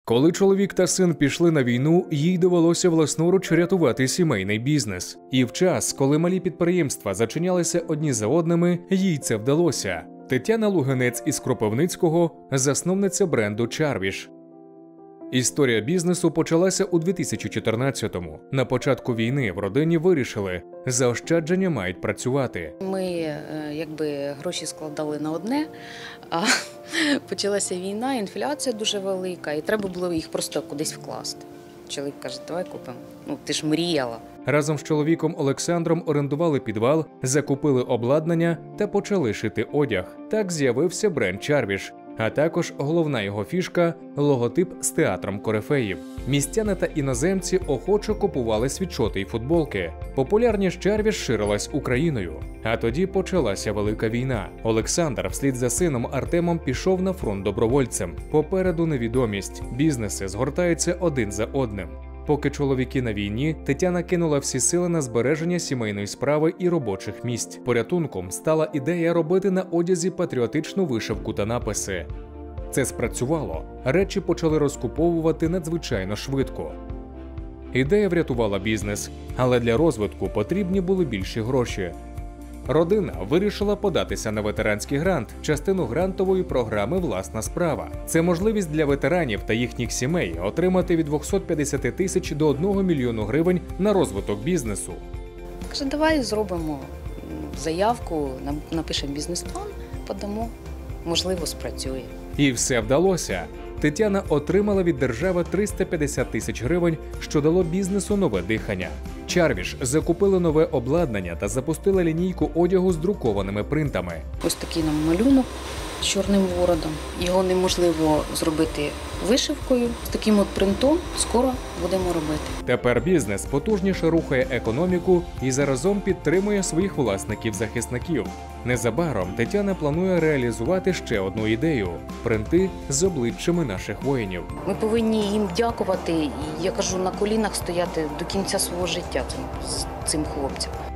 Коли чоловік та син пішли на війну, їй довелося власноруч рятувати сімейний бізнес. І в час, коли малі підприємства зачинялися одні за одними, їй це вдалося. Тетяна Лугинець із Кропивницького – засновниця бренду «Чарвіш». Історія бізнесу почалася у 2014-му. На початку війни в родині вирішили – заощадження мають працювати. Ми гроші складали на одне, а почалася війна, інфляція дуже велика, і треба було їх просто кудись вкласти. Чоловік каже, давай купимо. Ти ж мріяла. Разом з чоловіком Олександром орендували підвал, закупили обладнання та почали шити одяг. Так з'явився бренд «Чарвіш», а також головна його фішка – логотип з театром корифеїв. Містяни та іноземці охоче купували світшоти й футболки. Популярність «Чарвіш» ширилась Україною. А тоді почалася Велика війна. Олександр вслід за сином Артемом пішов на фронт добровольцем. Попереду невідомість. Бізнеси згортаються один за одним. Поки чоловіки на війні, Тетяна кинула всі сили на збереження сімейної справи і робочих місць. Порятунком стала ідея робити на одязі патріотичну вишивку та написи. Це спрацювало. Речі почали розкуповувати надзвичайно швидко. Ідея врятувала бізнес, але для розвитку потрібні були більші гроші. Родина вирішила податися на ветеранський грант, частину грантової програми «Власна справа». Це можливість для ветеранів та їхніх сімей отримати від 250 тисяч до 1 мільйону гривень на розвиток бізнесу. Каже, давай зробимо заявку, напишемо бізнес-план, подамо, можливо, спрацює. І все вдалося. Тетяна отримала від держави 350 тисяч гривень, що дало бізнесу нове дихання. «Чарвіш» закупили нове обладнання та запустили лінійку одягу з друкованими принтами. Ось такий нам малюнок з чорним воротом. Його неможливо зробити вишивкою. З таким от принтом скоро будемо робити. Тепер бізнес потужніше рухає економіку і заразом підтримує своїх власників-захисників. Незабаром Тетяна планує реалізувати ще одну ідею – принти з обличчями наших воїнів. Ми повинні їм дякувати, і, я кажу, на колінах стояти до кінця свого життя цим хлопцям.